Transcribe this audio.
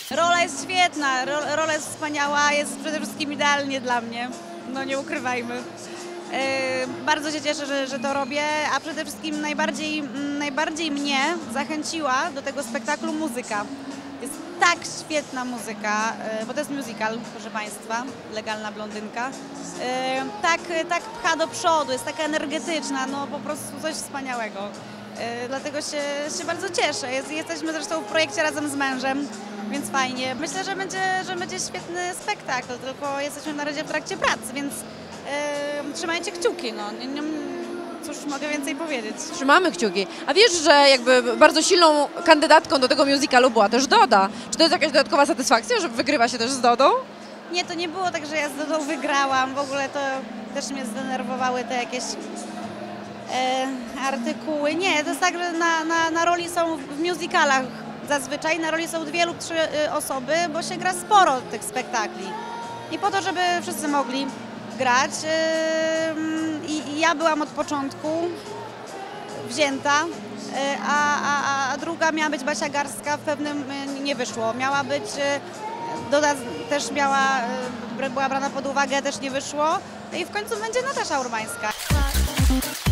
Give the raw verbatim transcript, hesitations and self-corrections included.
Rola jest świetna, ro, rola jest wspaniała, jest przede wszystkim idealnie dla mnie, no nie ukrywajmy. Yy, bardzo się cieszę, że, że to robię, a przede wszystkim najbardziej, najbardziej mnie zachęciła do tego spektaklu muzyka. Jest tak świetna muzyka, yy, bo to jest musical, proszę Państwa, Legalna blondynka. Yy, tak, tak pcha do przodu, jest taka energetyczna, no po prostu coś wspaniałego. Yy, dlatego się, się bardzo cieszę. Jest, jesteśmy zresztą w projekcie razem z mężem, więc fajnie. Myślę, że będzie, że będzie świetny spektakl, tylko jesteśmy na razie w trakcie pracy, więc yy, trzymajcie kciuki. No. Nie, nie, cóż mogę więcej powiedzieć. Trzymamy kciuki. A wiesz, że jakby bardzo silną kandydatką do tego musicalu była też Doda. Czy to jest jakaś dodatkowa satysfakcja, że wygrywa się też z Dodą? Nie, to nie było tak, że ja z Dodą wygrałam. W ogóle to też mnie zdenerwowały te jakieś e, artykuły. Nie, to jest tak, że na, na, na roli są w musicalach zazwyczaj, na roli są dwie lub trzy y, osoby, bo się gra sporo tych spektakli. I po to, żeby wszyscy mogli grać. Y, i, I ja byłam od początku wzięta, y, a, a, a druga miała być Basia Garstka, w pewnym y, nie wyszło. Miała być, y, Doda też miała, y, była brana pod uwagę, też nie wyszło. No i w końcu będzie Natasza Urbańska.